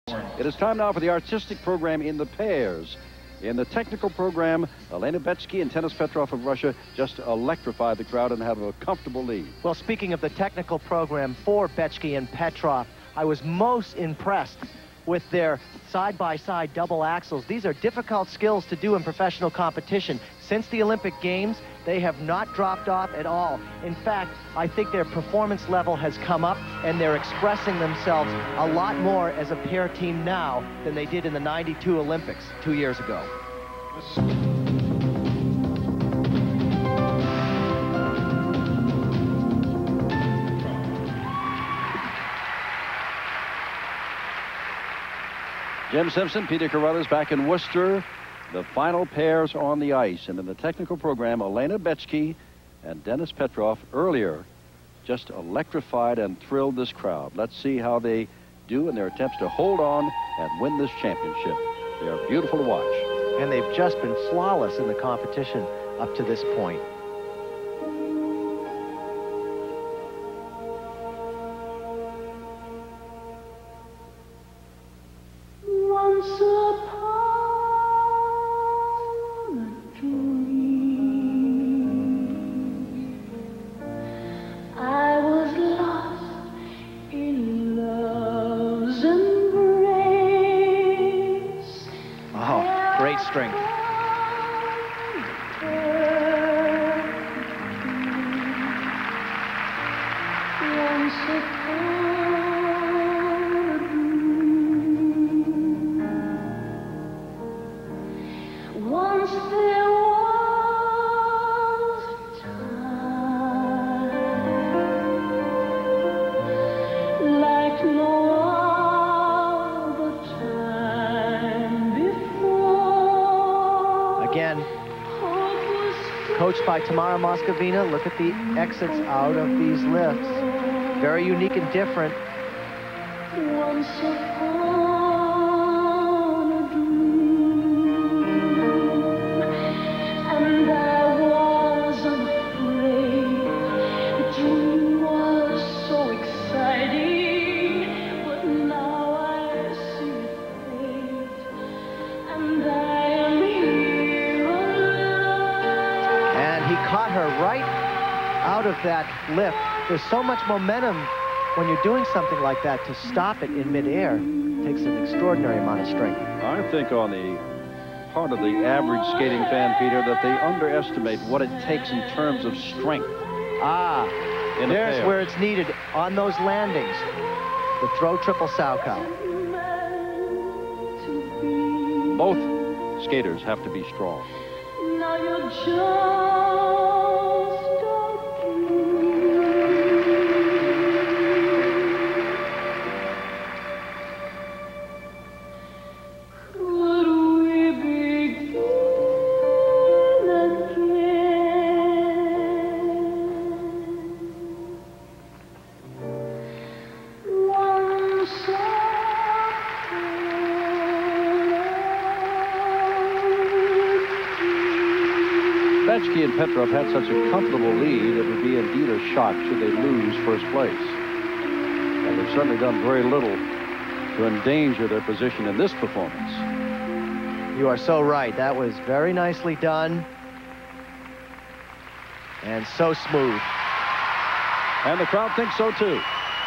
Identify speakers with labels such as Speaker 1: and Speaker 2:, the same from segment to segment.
Speaker 1: It is time now for the artistic program in the pairs. In the technical program, Elena Bechke and Denis Petrov of Russia just electrified the crowd and have a comfortable lead.
Speaker 2: Well, speaking of the technical program for Bechke and Petrov, I was most impressed with their side-by-side double axles. These are difficult skills to do in professional competition. Since the Olympic Games, they have not dropped off at all. In fact, I think their performance level has come up, and they're expressing themselves a lot more as a pair team now than they did in the '92 Olympics 2 years ago.
Speaker 1: Jim Simpson, Peter Carruthers back in Worcester. The final pairs on the ice. And in the technical program, Elena Bechke and Denis Petrov earlier just electrified and thrilled this crowd. Let's see how they do in their attempts to hold on and win this championship. They are beautiful to watch.
Speaker 2: And they've just been flawless in the competition up to this point. Strength.
Speaker 3: Once there was time like no other time before.
Speaker 2: Again, coached by Tamara Moscovina. Look at the exits out of these lifts. Very unique and different.
Speaker 3: Once upon a dream, and I wasn't afraid. The dream was so exciting, but now I see it fade, and I am here alone.
Speaker 2: And he caught her right out of that lift. There's so much momentum when you're doing something like that. To stop it in midair takes an extraordinary amount of strength.
Speaker 1: I think on the part of the average skating fan, Peter, that they underestimate what it takes in terms of strength. There's
Speaker 2: where it's needed on those landings. The throw triple Salchow.
Speaker 1: Both skaters have to be strong.
Speaker 3: Now you're just
Speaker 1: Bechke and Petrov had such a comfortable lead, it would be indeed a shock should they lose first place. And they've certainly done very little to endanger their position in this performance.
Speaker 2: You are so right. That was very nicely done. And so smooth.
Speaker 1: And the crowd thinks so too.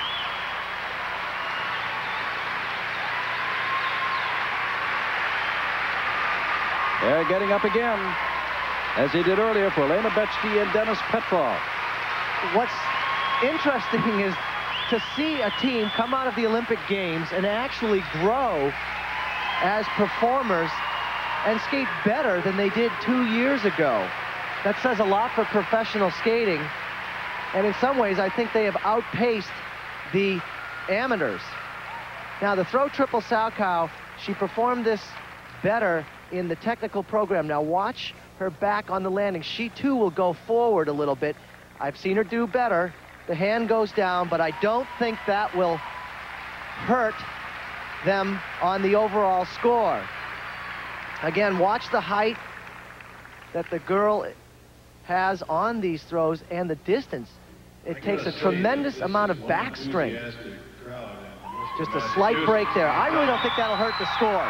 Speaker 1: They're getting up again, as he did earlier for Elena Bechke and Denis Petrov.
Speaker 2: What's interesting is to see a team come out of the Olympic Games and actually grow as performers and skate better than they did 2 years ago. That says a lot for professional skating. And in some ways, I think they have outpaced the amateurs. Now, the throw triple Salchow, she performed this better in the technical program. Now watch her back on the landing. She too will go forward a little bit. I've seen her do better. The hand goes down, but I don't think that will hurt them on the overall score. Again, watch the height that the girl has on these throws and the distance. It takes a tremendous amount of back strength. Just a slight break there. I really don't think that'll hurt the score.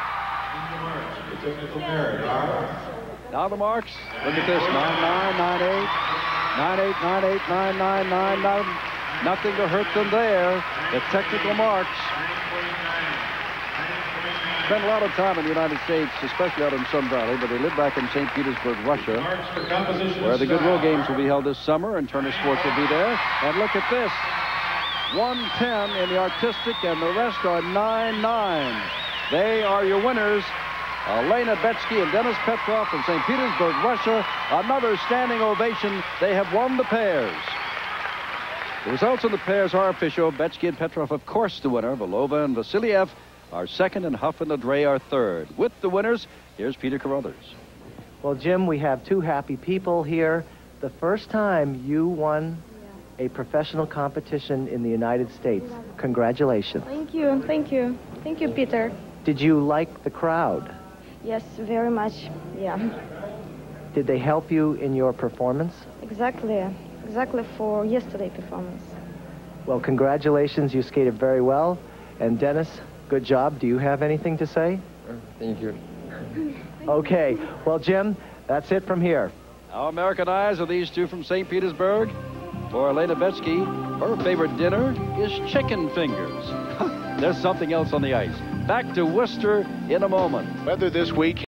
Speaker 1: Now the marks. Look at this. 9-9, 9-8, 9-8, 9-8, 9-9, 9-9. Nothing to hurt them there. The technical marks. Spent a lot of time in the United States, especially out in Sun Valley, but they live back in St. Petersburg, Russia, where the Goodwill Games will be held this summer, and Turner Sports will be there. And look at this. 110 in the artistic, and the rest are 9-9. They are your winners. Elena Bechke and Denis Petrov from St. Petersburg, Russia. Another standing ovation. They have won the pairs. The results of the pairs are official. Bechke and Petrov, of course, the winner. Volova and Vasiliev are second, and Huff and Ladre are third. With the winners, here's Peter Carruthers.
Speaker 2: Well, Jim, we have two happy people here. The first time you won a professional competition in the United States. Congratulations.
Speaker 4: Thank you, thank you. Thank you, Peter.
Speaker 2: Did you like the crowd?
Speaker 4: Yes, very much, yeah.
Speaker 2: Did they help you in your performance?
Speaker 4: Exactly for yesterday performance.
Speaker 2: Well, congratulations, you skated very well. And Denis, good job. Do you have anything to say?
Speaker 5: Thank you.
Speaker 2: Okay, well, Jim, that's it from here.
Speaker 1: How American eyes are these two from St. Petersburg? For Elena Bechke, her favorite dinner is chicken fingers. There's something else on the ice. Back to Worcester in a moment.
Speaker 6: Weather this week.